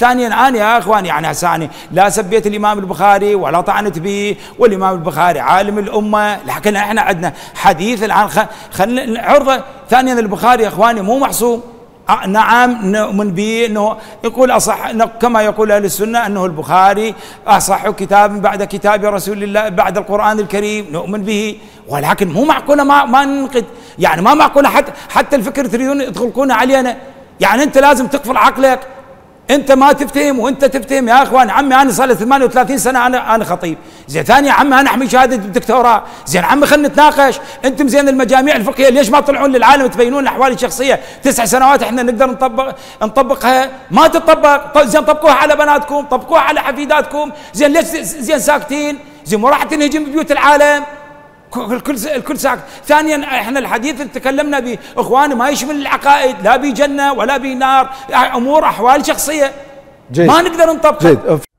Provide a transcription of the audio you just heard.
ثانيا انا يا اخوان يعني هساني لا سبيت الامام البخاري ولا طعنت به، والامام البخاري عالم الامه، لكن احنا عندنا حديث الان خلينا عرضه. ثانيا البخاري يا اخواني مو معصوم، نعم نؤمن به انه يقول اصح كما يقول اهل السنه انه البخاري اصح كتاب بعد كتاب رسول الله بعد القران الكريم، نؤمن به، ولكن مو معقوله ما ننقد، يعني ما معقوله حتى الفكر تريدون تغلقونه علينا، يعني انت لازم تقفل عقلك، انت ما تفتهم وانت تفتهم يا اخوان. عمي انا صار لي 38 سنه انا خطيب، زين ثاني يا عمي انا احمل شهاده الدكتوراه، زين عمي خلينا نتناقش، انتم زين المجاميع الفقهيه ليش ما تطلعون للعالم تبينون الاحوال الشخصيه؟ 9 سنوات احنا نقدر نطبقها، ما تطبق، زين طبقوها على بناتكم، طبقوها على حفيداتكم، زين ليش زين ساكتين؟ زين مو راح تنهجم بيوت العالم؟ الكل ساكت. ثانيا احنا الحديث اللي تكلمنا به اخواني ما يشمل العقائد، لا بجنه ولا بنار، امور احوال شخصيه جيد. ما نقدر نطبقها.